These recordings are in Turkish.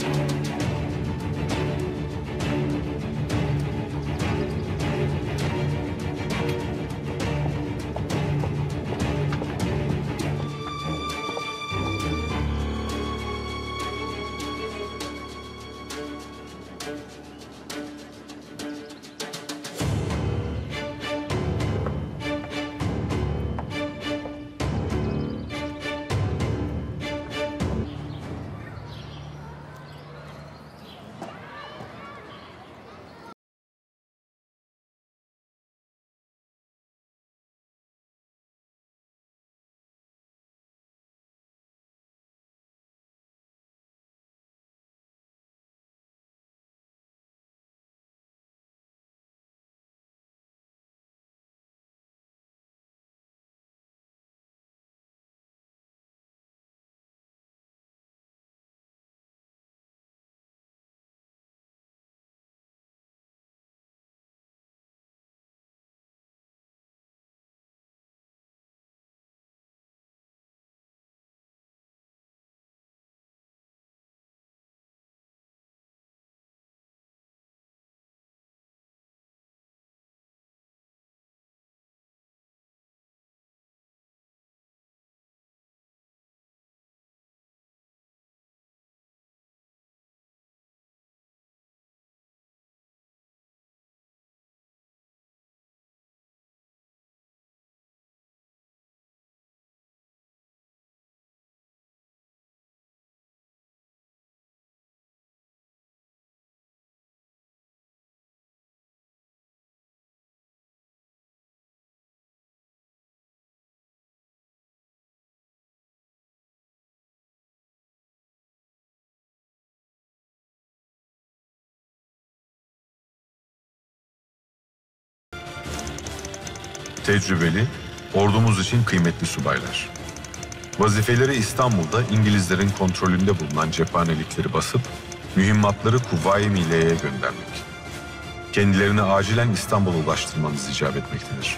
Tecrübeli, ordumuz için kıymetli subaylar. Vazifeleri İstanbul'da İngilizlerin kontrolünde bulunan cephanelikleri basıp mühimmatları Kuvayi Milliye'ye göndermek. Kendilerini acilen İstanbul'a ulaştırmanız icap etmektedir.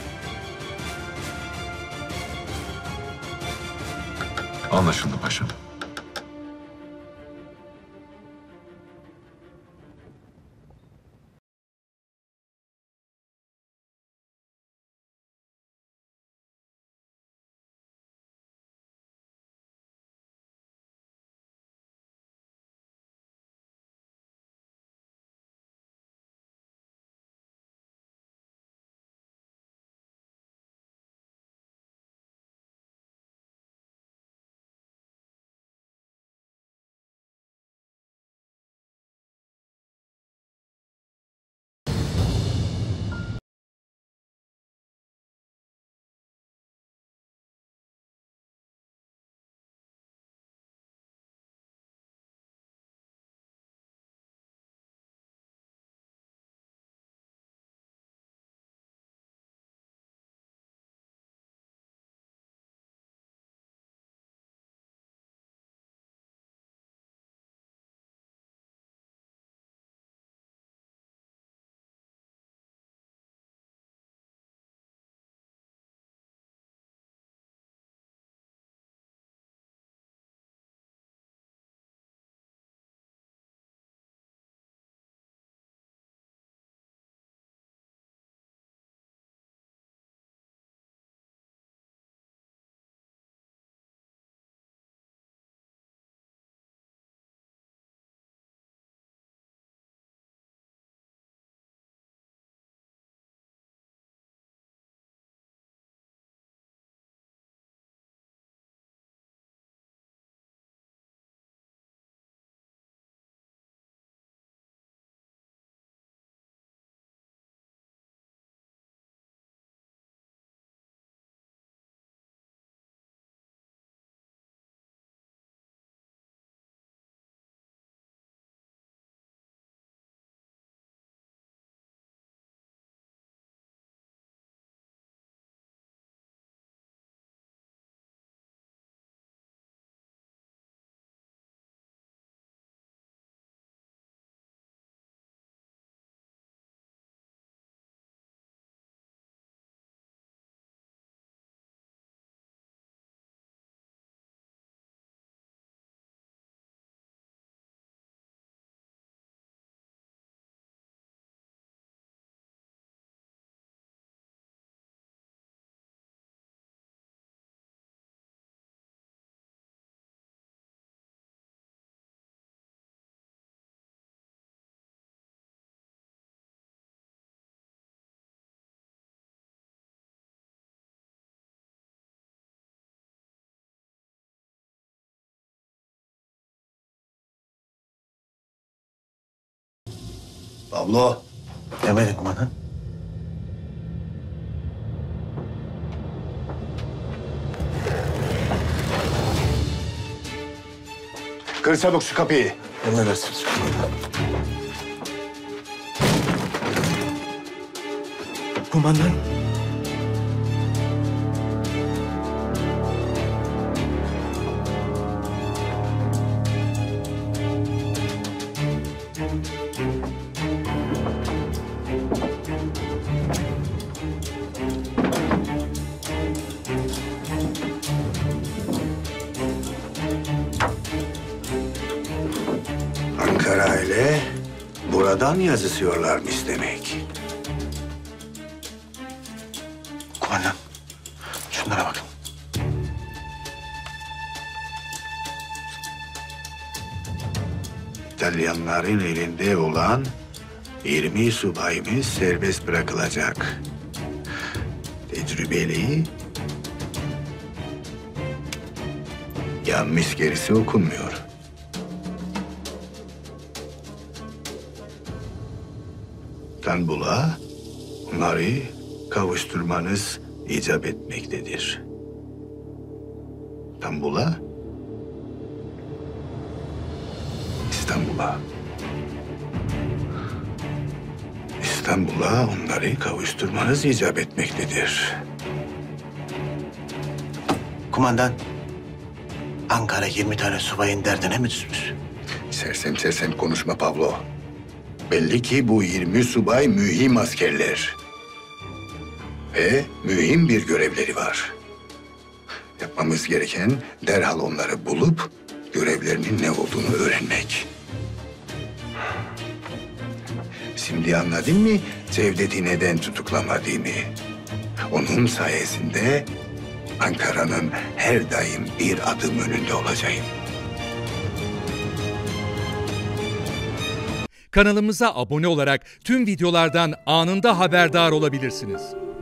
Anlaşıldı paşam. Pablo. Emredin kumandan. Kır çabuk şu kapıyı. Emredersiniz kumandan. Kumandan. Ankara ile buradan yazışıyorlarmış demek. Kumandan. Şunlara bakın. İtalyanların elinde olan 20 subayımız serbest bırakılacak. Tecrübeli, yanmış gerisi okunmuyor. İstanbul'a onları kavuşturmanız icap etmektedir. İstanbul'a, İstanbul'a. İstanbul'a onları kavuşturmanız icap etmektedir. Kumandan. Ankara 20 tane subayın derdine mi düşmüş? Sersem sersem konuşma Pablo. Belli ki bu 20 subay mühim askerler. Ve mühim bir görevleri var. Yapmamız gereken derhal onları bulup görevlerinin ne olduğunu öğrenmek. Şimdi anladın mı Cevdet'i neden tutuklamadığımı? Onun sayesinde Ankara'nın her daim bir adım önünde olacağım. Kanalımıza abone olarak tüm videolardan anında haberdar olabilirsiniz.